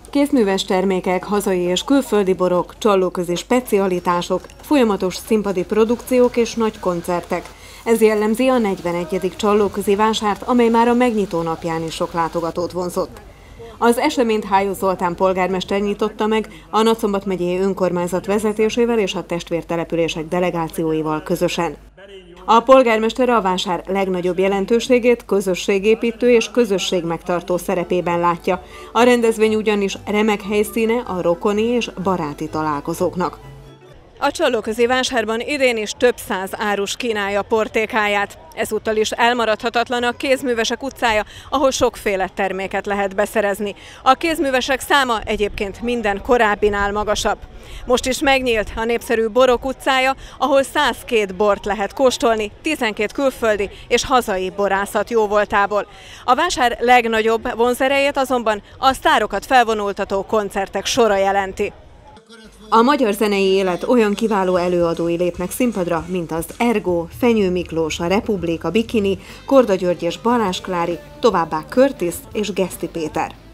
Kézműves termékek, hazai és külföldi borok, csallóközi specialitások, folyamatos színpadi produkciók és nagy koncertek. Ez jellemzi a 41. csallóközi vásárt, amely már a megnyitó napján is sok látogatót vonzott. Az eseményt Hájó Zoltán polgármester nyitotta meg a Nagyszombat megyei önkormányzat vezetésével és a testvértelepülések delegációival közösen. A polgármester a vásár legnagyobb jelentőségét közösségépítő és közösségmegtartó szerepében látja. A rendezvény ugyanis remek helyszíne a rokoni és baráti találkozóknak. A csallóközi vásárban idén is több száz árus kínálja portékáját. Ezúttal is elmaradhatatlan a Kézművesek utcája, ahol sokféle terméket lehet beszerezni. A kézművesek száma egyébként minden korábbinál magasabb. Most is megnyílt a népszerű Borok utcája, ahol 102 bort lehet kóstolni, 12 külföldi és hazai borászat jóvoltából. A vásár legnagyobb vonzerejét azonban a sztárokat felvonultató koncertek sora jelenti. A magyar zenei élet olyan kiváló előadói lépnek színpadra, mint az Ergo, Fenyő Miklós, a Republik, a Bikini, Korda György és Balázs Klári, továbbá Curtis és Geszti Péter.